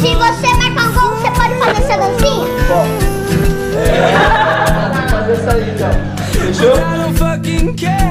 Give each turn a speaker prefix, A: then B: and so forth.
A: Se você marcar um gol, você pode fazer essa dancinha?
B: Bom. Fazer essa aí então. Fechou?